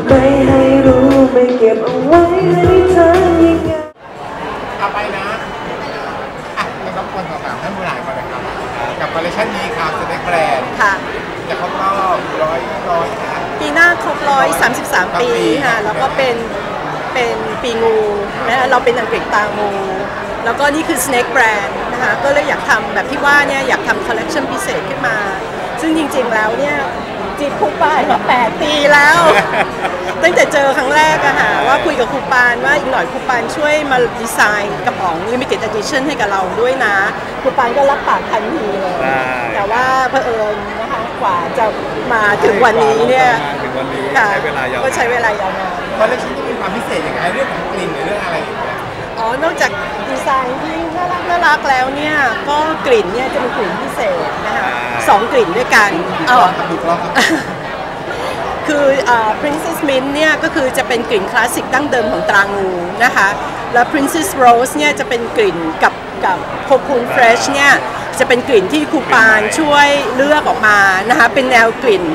ไม่ให้รู้ไม่เก็บเอาไว้ให้เธอยังไงเอาไปนะจะรบกวนสอบถามท่านผู้บริหารก่อนนะครับกับคอลเลคชันนี้ครับสเต็กแบรนด์ค่ะจะครบรอบร้อยปีหน้าครบ133 ปีค่ะแล้วก็เป็นปีงูนะเราเป็นอังกฤษตางูแล้วก็นี่คือ Snake Brand นะคะก็เลยอยากทำแบบที่ว่าเนี่ยอยากทำคอลเลคชันพิเศษขึ้นมาซึ่งจริงๆแล้วเนี่ยจีบครูปานมา8 ปีแล้ว ตั้งแต่เจอครั้งแรกอะค่ะว่าคุยกับครูปานว่าอีกหน่อยครูปานช่วยมาดีไซน์กระป๋อง Limited Edition ให้กับเราด้วยนะครูปานก็รับปากทันทีเลยแต่ว่าเผอิญนะคะกว่าจะมาถึงวันนี้เนี่ยใช้เวลายาวนานก็ใช้เวลายาวนานคอลเลคชันที่มีความพิเศษอย่างไรเรื่องของกลิ่นหรือเรื่องอะไรอย่างเงี้ยนอกจากดีไซน์ที่น่ารักแล้วเนี่ยก็กลิ่นเนี่ยจะมีกลิ่นพิเศษนะคะ2 กลิ่นด้วยกันคือ Princess Mint เนี่ยก็คือจะเป็นกลิ่นคลาสสิกดั้งเดิมของตรางูนะคะแล้ว Princess Rose เนี่ยจะเป็นกลิ่นกับCocoon Fresh เนี่ยจะเป็นกลิ่นที่ครูปานช่วยเลือกออกมานะคะเป็นแนวกลิ่น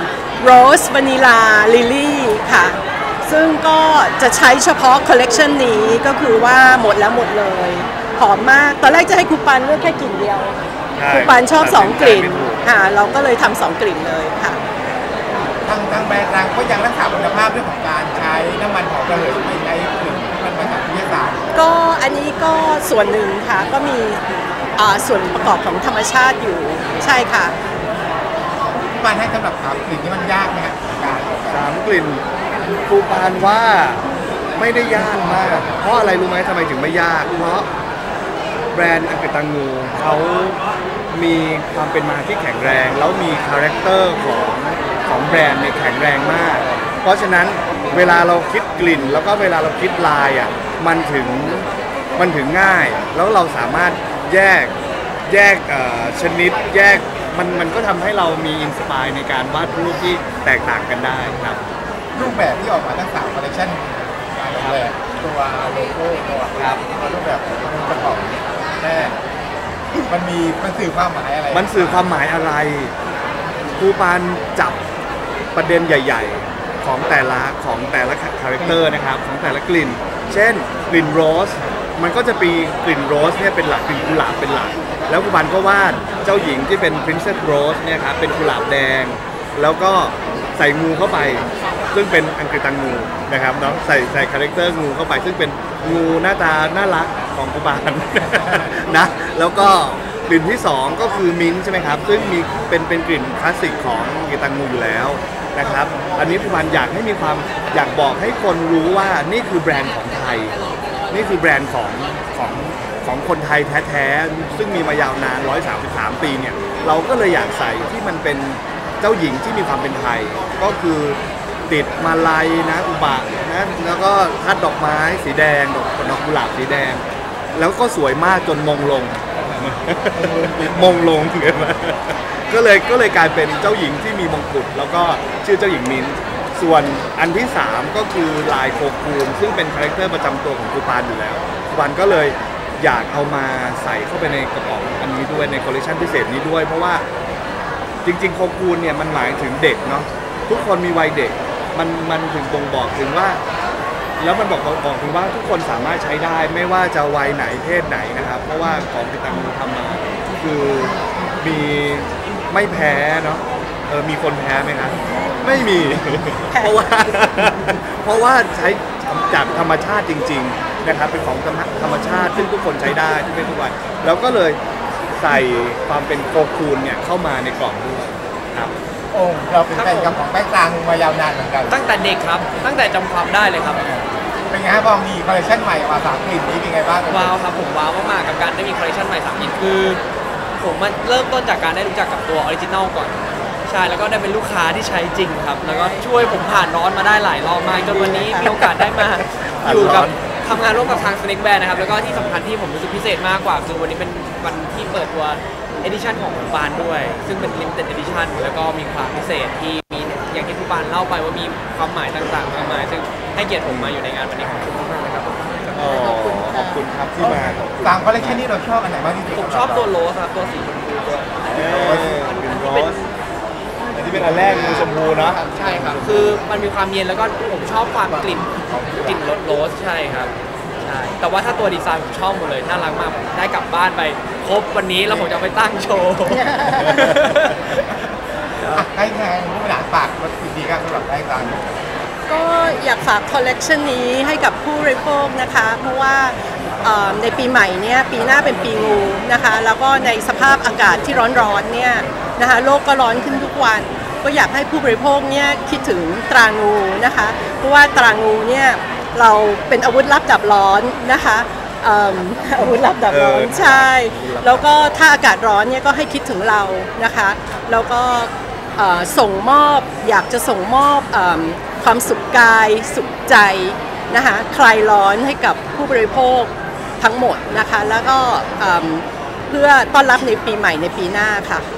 Rose Vanilla Lily ค่ะซึ่งก็จะใช้เฉพาะคอลเลกชันนี้ก็คือว่าหมดแล้วหมดเลยหอมมากตอนแรกจะให้ครูปานเลือกแค่กลิ่นเดียวครูปานชอบ2 กลิ่นค่ะเราก็เลยทำ2 กลิ่นเลยค่ะทางแบรนด์เราก็ยังรักษาคุณภาพเรื่องของการใช้น้ำมันหอมระเหยไม่ใช้กลิ่นที่มันมาจากวิทยาศาสตร์ก็อันนี้ก็ส่วนหนึ่งค่ะก็มีส่วนประกอบของธรรมชาติอยู่ใช่ค่ะมันให้สำหรับ3 กลิ่นที่มันยากไหมครับการ 3 กลิ่นครูปานว่าไม่ได้ยากมากเพราะอะไรรู้ไหมทำไมถึงไม่ยากเพราะแบรนด์อังกฤษตังงูเขามีความเป็นมาที่แข็งแรงแล้วมีคาแรคเตอร์ของแบรนด์เนี่ยแข็งแรงมากเพราะฉะนั้นเวลาเราคิดกลิ่นแล้วก็เวลาเราคิดลายอ่ะมันถึงง่ายแล้วเราสามารถแยกชนิดแยกมันก็ทำให้เรามีอินสปายในการวาดรูปที่แตกต่างกันได้ครับรูปแบบที่ออกมาทั้ง3 คอลเลคชันการออกแบบตัวโลโก้ตัวรูปแบบประกอบแม่มันสื่อความหมายอะไรมันสื่อความหมายอะไรครูปานจับประเด็นใหญ่ๆของแต่ละคาแรคเตอร์นะครับของแต่ละกลิ่นเช่นกลิ่นโรสมันก็จะมีกลิ่นโรสเนี่ยเป็นหลักกลิ่นกุหลาบเป็นหลักแล้วครูปานก็วาดเจ้าหญิงที่เป็น Princess Rose เนี่ยครับเป็นกุหลาบแดงแล้วก็ใส่งูเข้าไปซึ่งเป็นอังกฤษตังงูนะครับเนาะใส่คาแรคเตอร์งูเข้าไปซึ่งเป็นงูหน้าตาน่ารักของครูปานนะแล้วก็กลิ่นที่2ก็คือมิ้นท์ใช่ไหมครับซึ่งมีเป็นกลิ่นคลาสสิกของอังกฤษตังงูอยู่แล้วนะครับอันนี้ครูปานอยากให้มีความอยากบอกให้คนรู้ว่านี่คือแบรนด์ของไทยนี่คือแบรนด์ของคนไทยแท้ๆซึ่งมีมายาวนาน133 ปีเนี่ยเราก็เลยอยากใส่ที่มันเป็นเจ้าหญิงที่มีความเป็นไทยก็คือติดมาลัยนะอุบะนะแล้วก็ทัดดอกไม้สีแดงดอกกุหลาบสีแดงแล้วก็สวยมากจนมงลงถึงไหมก็เลยกลายเป็นเจ้าหญิงที่มีมงกุฎแล้วก็ชื่อเจ้าหญิงมิ้นท์ส่วนอันที่3ก็คือลายโคคูนซึ่งเป็นคาแรคเตอร์ประจำตัวของครูปานอยู่แล้วครูปานก็เลยอยากเอามาใส่เข้าไปในกระป๋องอันนี้ด้วยในคอลเลคชันพิเศษนี้ด้วยเพราะว่าจริงๆโคคูนเนี่ยมันหมายถึงเด็กเนาะทุกคนมีวัยเด็กมันถึงบ่งบอกถึงว่าแล้วมันบอกถึงว่าทุกคนสามารถใช้ได้ไม่ว่าจะวัยไหนเพศไหนนะครับเพราะว่าของที่ตังงูทำมาคือมีไม่แพ้เนาะมีคนแพ้ไหมครับไม่มีเพราะว่าใช้จากธรรมชาติจริงๆนะครับเป็นของธรรมชาติซึ่งทุกคนใช้ได้ทุกเพศทุกวัยแล้วก็เลยใส่ความเป็นโคคูนเนี่ยเข้ามาในกล่องด้วยครับเราเป็นแฟนกับของแป้งกลางมายาวนานเหมือนกันตั้งแต่เด็กครับตั้งแต่จำความได้เลยครับเป็นไงครับพอมีคอลเลคชันใหม่มา3 กลิ่นนี้เป็นไงบ้างว้าวครับผมว้าวมากๆกับการได้มีคอลเลคชันใหม่3 กลิ่นคือผมมันเริ่มต้นจากการได้รู้จักกับตัวออริจินัลก่อนใช่แล้วก็ได้เป็นลูกค้าที่ใช้จริงครับแล้วก็ช่วยผมผ่านร้อนมาได้หลายรอบมากจนวันนี้มีโอกาสได้มาอยู่กับทำงานร่วมกับทาง Snake Brand นะครับแล้วก็ที่สำคัญที่ผมรู้สึกพิเศษมากกว่าคือวันนี้เป็นวันที่เปิดตัว Edition ของครูปานด้วยซึ่งเป็น Limited Edition แล้วก็มีความพิเศษที่มีอย่างที่ครูปานเล่าไปว่ามีความหมายต่างๆมากมายซึ่งให้เกียรติผมมาอยู่ในงานวันนี้ขอบคุณมากๆเลยครับขอบคุณครับที่มา 3 คอลเลคชันนี้เราชอบอันไหนมากที่สุดผมชอบตัวโรสครับตัวสีชมพูตัวโรสอันที่เป็นอันแรกงูชมพูเนาะใช่ครับ คือมันมีความเย็นแล้วก็ผมชอบความกลิ่นโรสใช่ครับใช่แต่ว่าถ้าตัวดีไซน์ผมชอบหมดเลยน่ารักมากผมได้กลับบ้านไปครบวันนี้แล้วผมจะเอาไปตั้งโชว์ให้แทนผู้บริหารฝากรถดีๆครับสำหรับได้ร้านก็อยากฝากคอลเลกชันนี้ให้กับผู้บริโภคนะคะ เพราะว่าในปีใหม่เนี่ยปีหน้าเป็นปีงูนะคะ แล้วก็ในสภาพอากาศที่ร้อนๆเนี่ยนะคะโลกก็ร้อนขึ้นทุกวัน ก็อยากให้ผู้บริโภคเนี่ยคิดถึงตรางูนะคะ เพราะว่าตรางูเนี่ยเราเป็นอาวุธลับดับร้อนนะคะอาวุธลับดับร้อนใช่แล้วก็ถ้าอากาศร้อนเนี่ยก็ให้คิดถึงเรานะคะแล้วก็ส่งมอบอยากจะส่งมอบความสุขกายสุขใจนะคะคลายร้อนให้กับผู้บริโภคทั้งหมดนะคะแล้วก็เพื่อต้อนรับในปีใหม่ในปีหน้าค่ะ